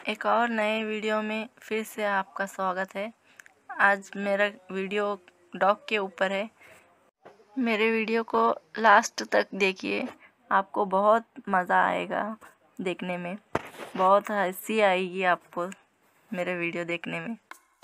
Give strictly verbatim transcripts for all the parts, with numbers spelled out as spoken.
एक और नए वीडियो में फिर से आपका स्वागत है। आज मेरा वीडियो डॉग के ऊपर है। मेरे वीडियो को लास्ट तक देखिए, आपको बहुत मज़ा आएगा देखने में। बहुत हंसी आएगी आपको मेरे वीडियो देखने में।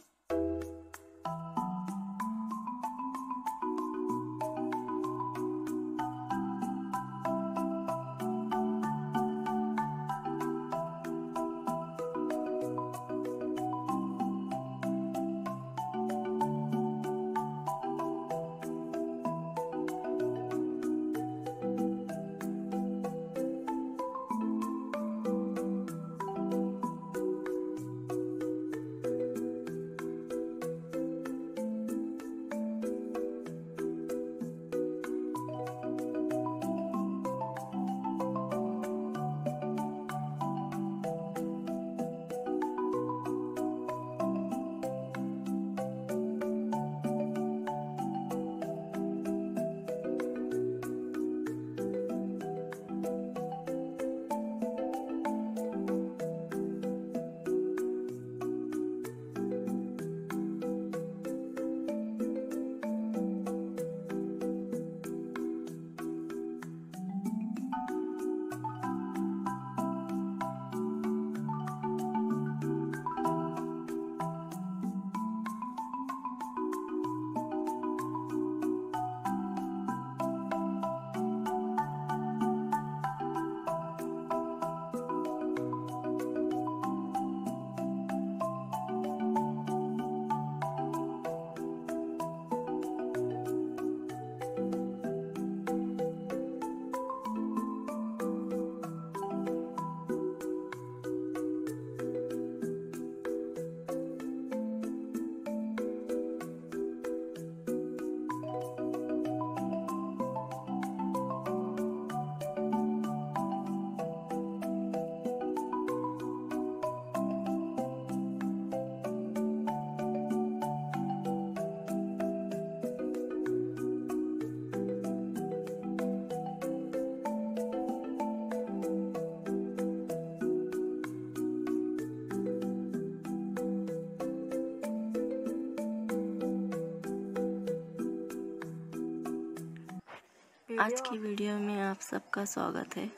आज की वीडियो में आप सबका स्वागत है।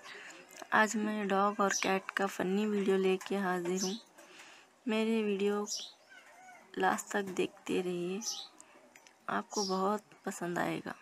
आज मैं डॉग और कैट का फ़नी वीडियो लेके हाजिर हूँ। मेरे वीडियो लास्ट तक देखते रहिए, आपको बहुत पसंद आएगा।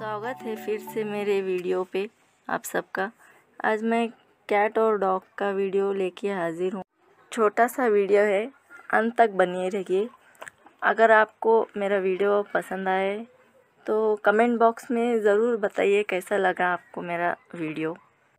स्वागत है फिर से मेरे वीडियो पे आप सबका। आज मैं कैट और डॉग का वीडियो लेके हाजिर हूँ। छोटा सा वीडियो है, अंत तक बने रहिए। अगर आपको मेरा वीडियो पसंद आए तो कमेंट बॉक्स में ज़रूर बताइए कैसा लगा आपको मेरा वीडियो।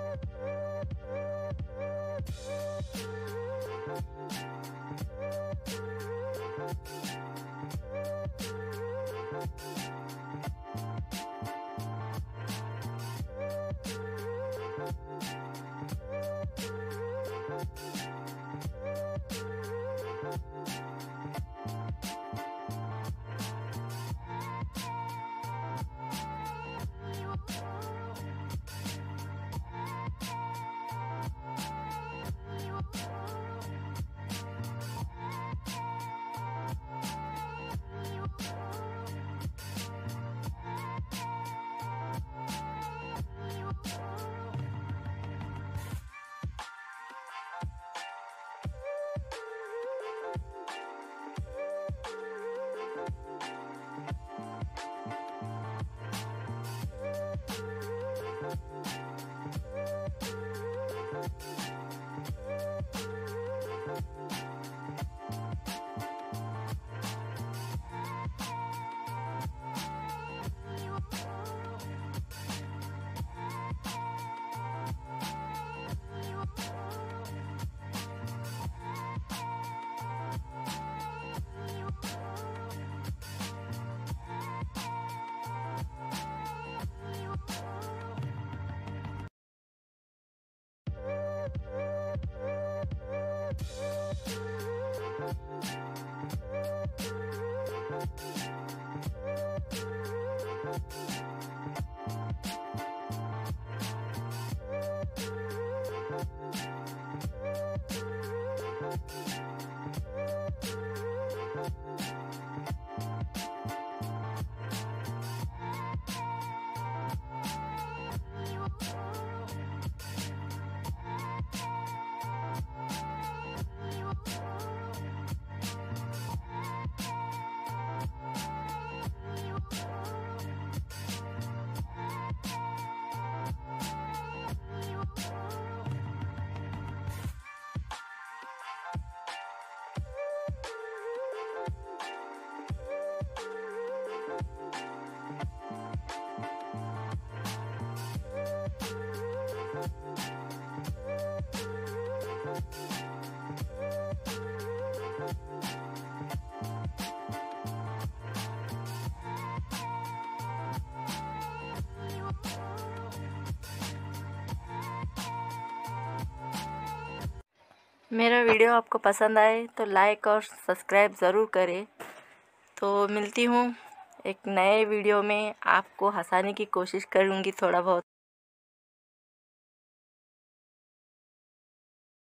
मेरा वीडियो आपको पसंद आए तो लाइक और सब्सक्राइब ज़रूर करें। तो मिलती हूँ एक नए वीडियो में, आपको हंसाने की कोशिश करूँगी थोड़ा बहुत।